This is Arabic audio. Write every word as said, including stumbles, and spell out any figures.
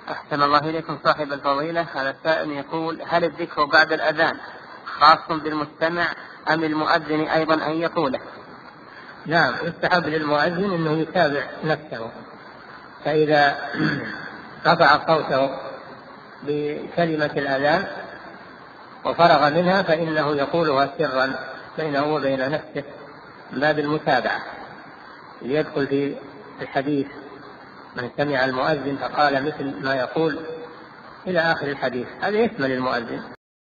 أحسن الله إليكم صاحب الفضيلة. هذا السائل يقول: هل الذكر بعد الأذان خاص بالمستمع أم المؤذن أيضا أن يقوله؟ نعم، يستحب للمؤذن أنه يتابع نفسه، فإذا رفع صوته بكلمة الأذان وفرغ منها فإنه يقولها سرا بينه وبين نفسه من باب المتابعة، ليدخل في الحديث: من سمع المؤذن فقال مثل ما يقول إلى آخر الحديث، هذا يشمل المؤذن.